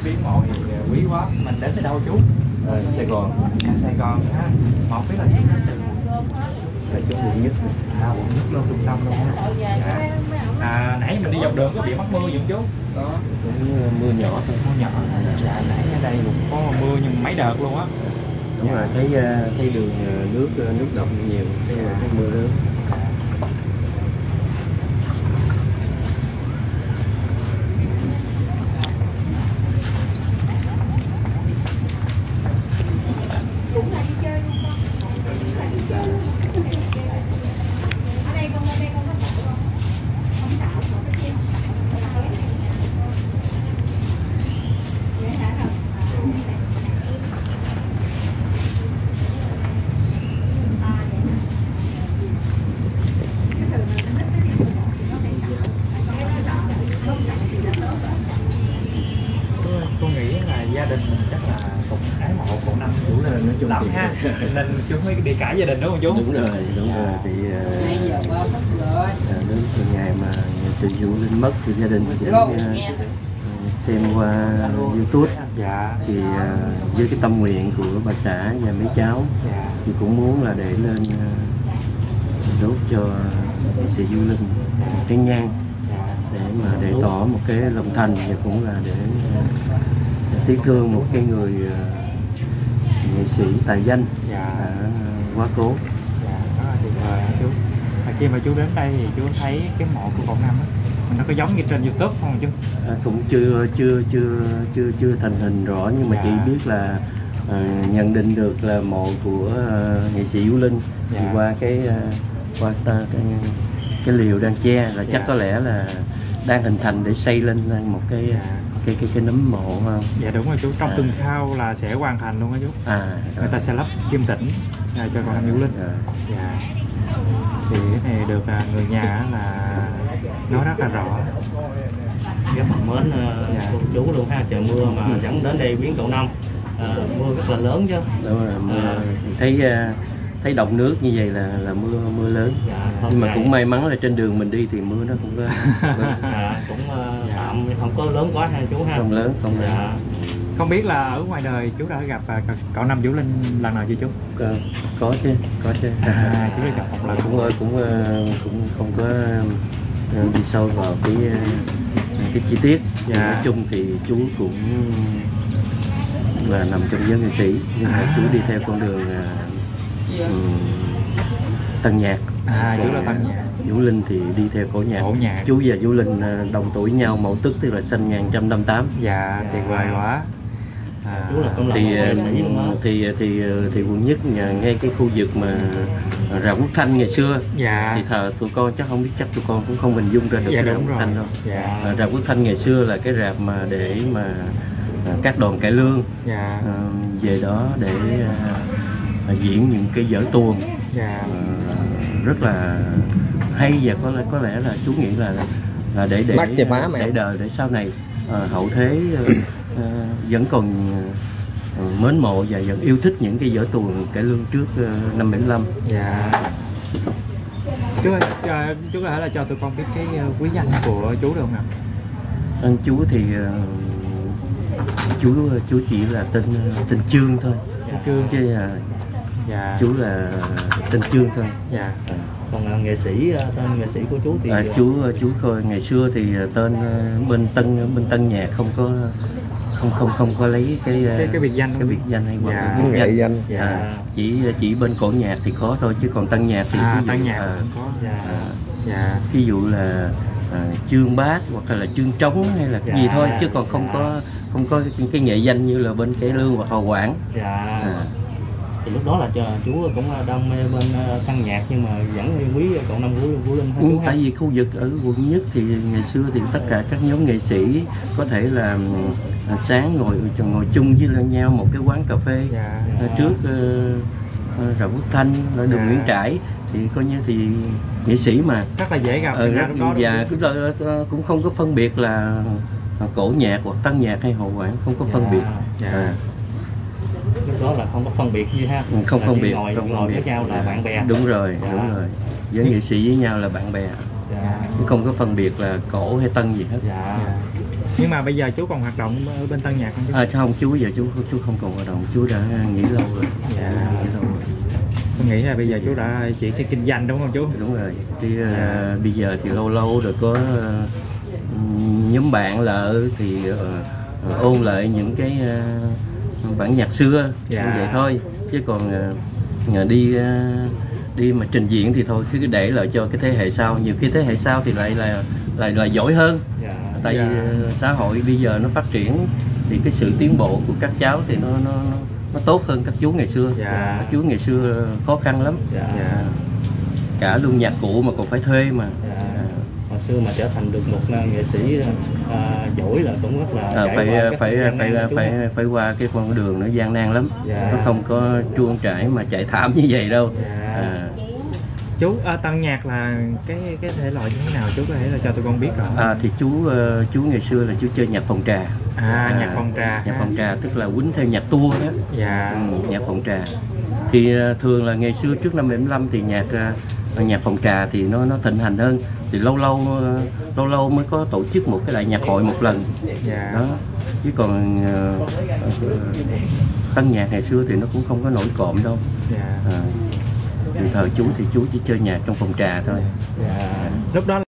biết mộ thì quý quá. Mình đến từ đâu chú? Sài Gòn. Sài Gòn ha. Một biết là chú đến từ Là chú quận Nhất. quận Nhất luôn, trung tâm luôn ha. Dạ. Nãy mình đi dọc đường có bị mắc mưa gì không chú? Có. Cũng mưa nhỏ thôi. Mưa nhỏ. Dạ, nãy ở đây cũng có mưa nhưng mấy đợt luôn á. Đúng rồi, thấy đường nước đọng nhiều, thấy mưa lớn. Tôi nghĩ là gia đình mình chắc là cũng ái mộ cậu Năm đủ lên nói chung lắm ha, nên chú mới đi cả gia đình đúng không chú? Đúng rồi thì đến ngày mà nghệ sĩ Vũ Linh mất thì gia đình sẽ xem qua YouTube. Dạ. Thì với cái tâm nguyện của bà xã và mấy cháu thì cũng muốn là để lên đốt cho nghệ sĩ Vũ Linh cái nhang để mà để tỏ một cái lòng thành, và cũng là để tiếc thương một cái người nghệ sĩ tài danh quá cố. Dạ, rất là tuyệt vời chú. Và khi mà chú đến đây thì chú thấy cái mộ của cậu Năm á, nó có giống như trên YouTube không chú? Cũng chưa thành hình rõ, nhưng mà chỉ biết là nhận định được là mộ của nghệ sĩ Vũ Linh thì qua cái liều đang che là chắc có lẽ là đang hình thành để xây lên một cái nấm mộ không? Dạ đúng rồi chú, trong tuần sau là sẽ hoàn thành luôn á chú. Người ta sẽ lắp kim tĩnh cho cậu Năm Vũ Linh. Dạ. Thì cái này được người nhà là nói rất là rõ. Rất là mến cô chú luôn ha, trời mưa mà dẫn đến đây viếng cậu Năm. Mưa rất là lớn chứ. Đúng rồi, thấy đọng nước như vậy là mưa lớn. Nhưng mà cũng may mắn là trên đường mình đi thì mưa nó cũng có cũng tạm không có lớn quá ha chú ha. Không lớn. Không biết là ở ngoài đời chú đã gặp cậu Năm Vũ Linh lần nào chưa chú? Có chứ. Chú đã gặp một lần. Cũng không có đi sâu vào cái chi tiết. Nói chung thì chú cũng là nằm trong giới nghệ sĩ, nhưng mà chú đi theo con đường tân nhạc. Chú là tân nhạc. Vũ Linh thì đi theo cổ nhạc. Chú và Vũ Linh đồng tuổi nhau, mậu Tuất, tức là sinh 1958. Dạ, tuyệt vời quá. Chú là cũng là nghệ sĩ luôn thì quận Nhất ngay cái khu vực mà rạp Quốc Thanh ngày xưa thì tụi con chắc không biết, chắc tụi con cũng không hình dung ra được cái rạp Quốc Thanh đâu. Rạp Quốc Thanh ngày xưa là cái rạp mà để mà các đoàn cải lương về đó để diễn những cái vở tuồng rất là hay, và có lẽ là chú nghĩ là để đời để sau này hậu thế vẫn còn mến mộ và vẫn yêu thích những cái vở tuồng cải lương trước năm 75. Chú có thể là cho tụi con biết cái quý danh của chú được không ạ? Chú thì chú chỉ là tên Trương thôi. Chứ chú là tên Trương thôi. Còn nghệ sĩ, tên nghệ sĩ của chú thì chú coi ngày xưa thì tên bên Tân Nhạc không có lấy cái biệt danh hay nghệ danh. Chỉ bên cổ nhạc thì có thôi, chứ còn Tân Nhạc thì Tân Nhạc có. Ví dụ là Trương Bác hoặc là Trương Trống hay là cái gì thôi, chứ còn không có cái nghệ danh như là bên cải lương hoặc hò quảng. Thì lúc đó là chú cũng đam mê bên tân nhạc, nhưng mà vẫn yêu quý cậu Năm Vũ Linh hả chú? Tại vì khu vực ở quận Nhất thì ngày xưa thì tất cả các nhóm nghệ sĩ có thể là sáng ngồi chung với nhau một cái quán cà phê trước rạp Quốc Thanh ở đường Nguyễn Trãi, thì coi như thì nghệ sĩ mà rất là dễ gặp. Và cũng không có phân biệt là cổ nhạc hoặc tân nhạc hay hò quảng, không có phân biệt. Lúc đó là không có phân biệt gì ha. Không phân biệt, ngồi với nhau là bạn bè. Đúng rồi. Với nghệ sĩ với nhau là bạn bè. Chứ không có phân biệt là cổ hay tân gì hết. Nhưng mà bây giờ chú còn hoạt động ở bên Tân Nhạc không chú? Không, chú giờ chú không còn hoạt động, chú đã nghỉ lâu rồi. Dạ. Nghỉ lâu rồi. Tôi nghĩ là bây giờ chú đã chuyển sang kinh doanh đúng không chú? Đúng rồi. Bây giờ thì lâu lâu được có nhóm bạn là thì ôn lại những cái bản nhạc xưa như vậy thôi, chứ còn đi mà trình diễn thì thôi, cứ để lại cho cái thế hệ sau. Nhiều khi thế hệ sau thì lại giỏi hơn. Tại vì xã hội bây giờ nó phát triển thì cái sự tiến bộ của các cháu thì nó tốt hơn các chú ngày xưa. Các chú ngày xưa khó khăn lắm. Cả luôn nhạc cụ mà còn phải thuê mà. Hồi xưa mà trở thành được một nghệ sĩ giỏi là cũng rất là phải qua cái con đường nó gian nan lắm. Nó không có truông trải mà chạy thảm như vậy đâu. Chú Tân Nhạc là cái thể loại như thế nào chú có thể là cho tụi con biết rồi? Thì chú ngày xưa là chú chơi nhạc phòng trà. Nhạc phòng trà. Nhạc phòng trà tức là quýnh theo nhạc tour đó. Nhạc phòng trà. Thì thường là ngày xưa trước năm 75 thì nhạc phòng trà thì nó thịnh hành hơn. Thì lâu lâu mới có tổ chức một cái đại nhạc hội một lần. Đó. Chứ còn Tân Nhạc ngày xưa thì nó cũng không có nổi cộm đâu. Thì thời chú thì chú chỉ chơi nhạc trong phòng trà thôi. Lúc đó